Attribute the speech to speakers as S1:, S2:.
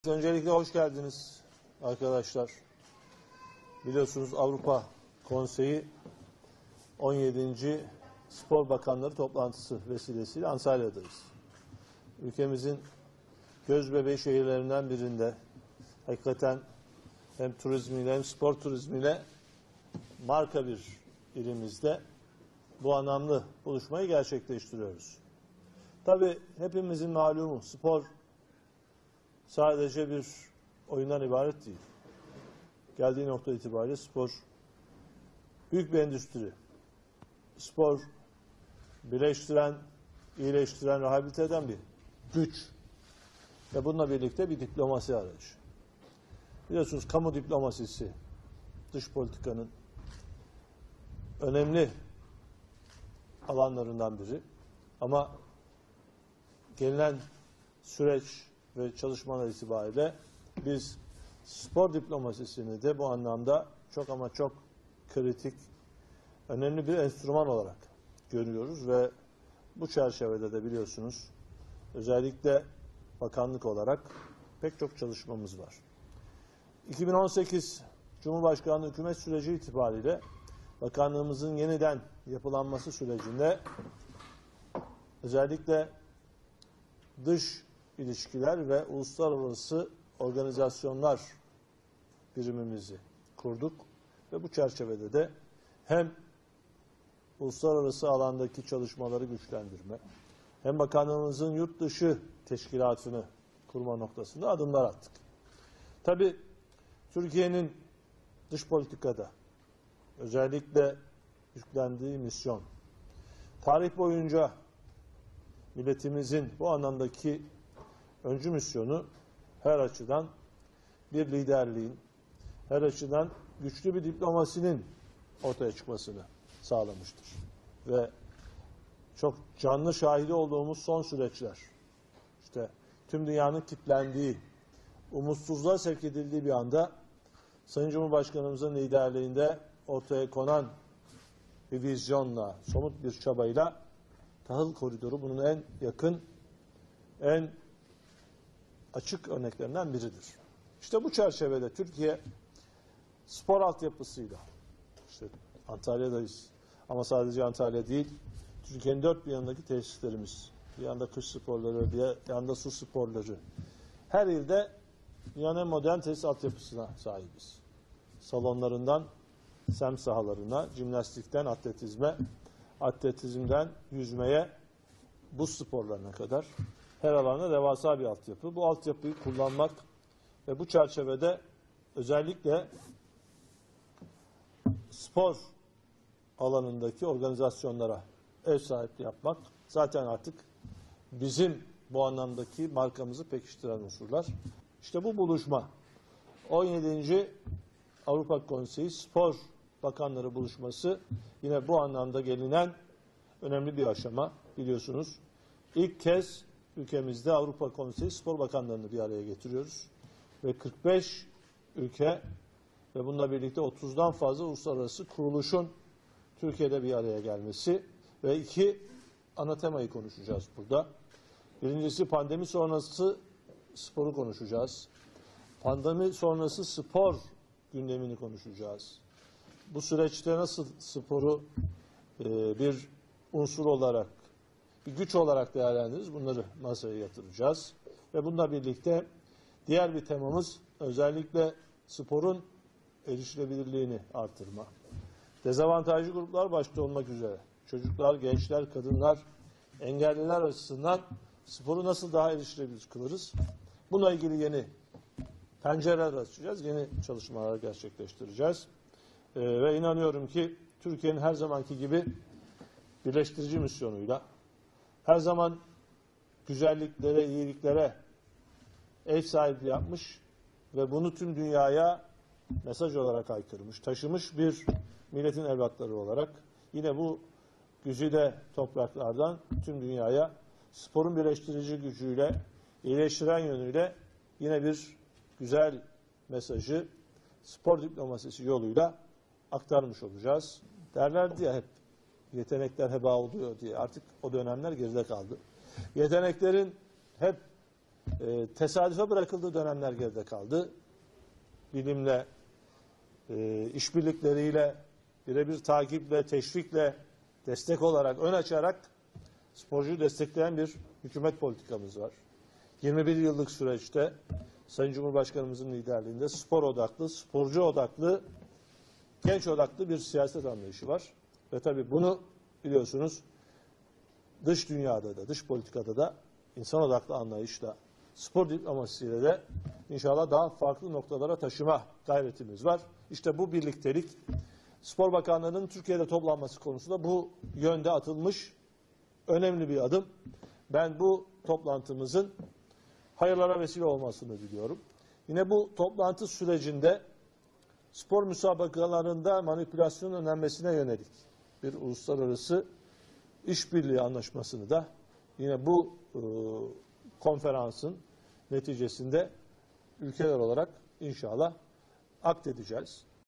S1: Öncelikle hoş geldiniz arkadaşlar. Biliyorsunuz Avrupa Konseyi 17. Spor Bakanları toplantısı vesilesiyle Antalya'dayız. Ülkemizin gözbebeği şehirlerinden birinde hakikaten hem turizmiyle hem spor turizmiyle marka bir ilimizde bu anlamlı buluşmayı gerçekleştiriyoruz. Tabii hepimizin malumu spor sadece bir oyundan ibaret değil. Geldiği nokta itibariyle spor büyük bir endüstri. Spor birleştiren, iyileştiren, rehabilite eden bir güç. Ve bununla birlikte bir diplomasi arayışı. Biliyorsunuz kamu diplomasisi dış politikanın önemli alanlarından biri. Ama gelinen süreç ve çalışmalar itibariyle biz spor diplomasisini de bu anlamda çok ama çok kritik, önemli bir enstrüman olarak görüyoruz ve bu çerçevede de biliyorsunuz özellikle bakanlık olarak pek çok çalışmamız var. 2018 Cumhurbaşkanlığı hükümet süreci itibariyle bakanlığımızın yeniden yapılanması sürecinde özellikle dış ilişkiler ve uluslararası organizasyonlar birimimizi kurduk ve bu çerçevede de hem uluslararası alandaki çalışmaları güçlendirme hem bakanlığımızın yurt dışı teşkilatını kurma noktasında adımlar attık. Tabii Türkiye'nin dış politikada özellikle yüklendiği misyon tarih boyunca milletimizin bu anlamdaki öncü misyonu her açıdan bir liderliğin, her açıdan güçlü bir diplomasinin ortaya çıkmasını sağlamıştır. Ve çok canlı şahidi olduğumuz son süreçler, işte tüm dünyanın kilitlendiği, umutsuzluğa sevk edildiği bir anda Sayın Cumhurbaşkanımızın liderliğinde ortaya konan bir vizyonla, somut bir çabayla tahıl koridoru bunun en yakın, en açık örneklerinden biridir. İşte bu çerçevede Türkiye spor altyapısıyla, işte Antalya'dayız ama sadece Antalya değil, Türkiye'nin dört bir yanındaki tesislerimiz, bir yanda kış sporları, bir yanda su sporları, her ilde dünyanın en modern tesis altyapısına sahibiz. Salonlarından sem sahalarına, jimnastikten atletizme, atletizmden yüzmeye, buz sporlarına kadar her alanda devasa bir altyapı. Bu altyapıyı kullanmak ve bu çerçevede özellikle spor alanındaki organizasyonlara ev sahipliği yapmak zaten artık bizim bu anlamdaki markamızı pekiştiren unsurlar. İşte bu buluşma 17. Avrupa Konseyi Spor Bakanları buluşması yine bu anlamda gelinen önemli bir aşama biliyorsunuz. İlk kez ülkemizde Avrupa Konseyi Spor Bakanlarını bir araya getiriyoruz. Ve 45 ülke ve bununla birlikte 30'dan fazla uluslararası kuruluşun Türkiye'de bir araya gelmesi ve iki ana temayı konuşacağız burada. Birincisi pandemi sonrası sporu konuşacağız. Pandemi sonrası spor gündemini konuşacağız. Bu süreçte nasıl sporu bir unsur olarak, bir güç olarak değerlendiririz, bunları masaya yatıracağız. Ve bununla birlikte diğer bir temamız özellikle sporun erişilebilirliğini artırma. Dezavantajlı gruplar başta olmak üzere çocuklar, gençler, kadınlar, engelliler açısından sporu nasıl daha erişilebilir kılırız? Buna ilgili yeni pencereler açacağız, yeni çalışmalar gerçekleştireceğiz. Ve inanıyorum ki Türkiye'nin her zamanki gibi birleştirici misyonuyla her zaman güzelliklere, iyiliklere ev sahipliği yapmış ve bunu tüm dünyaya mesaj olarak haykırmış, taşımış bir milletin evlatları olarak yine bu güzide topraklardan tüm dünyaya sporun birleştirici gücüyle, iyileştiren yönüyle yine bir güzel mesajı spor diplomasisi yoluyla aktarmış olacağız. Derlerdi ya hep yetenekler heba oluyor diye. Artık o dönemler geride kaldı. Yeteneklerin hep Tesadüfe bırakıldığı dönemler geride kaldı. Bilimle, işbirlikleriyle, birebir takiple, teşvikle, destek olarak, ön açarak sporcuyu destekleyen bir hükümet politikamız var. 21 yıllık süreçte Sayın Cumhurbaşkanımızın liderliğinde spor odaklı, sporcu odaklı, genç odaklı bir siyaset anlayışı var. Ve tabii bunu biliyorsunuz dış dünyada da, dış politikada da insan odaklı anlayışla, spor diplomasisiyle de inşallah daha farklı noktalara taşıma gayretimiz var. İşte bu birliktelik Spor Bakanlığı'nın Türkiye'de toplanması konusunda bu yönde atılmış önemli bir adım. Ben bu toplantımızın hayırlara vesile olmasını diliyorum. Yine bu toplantı sürecinde spor müsabakalarında manipülasyonun önlenmesine yönelik bir uluslararası işbirliği anlaşmasını da yine bu konferansın neticesinde ülkeler olarak inşallah akdedeceğiz.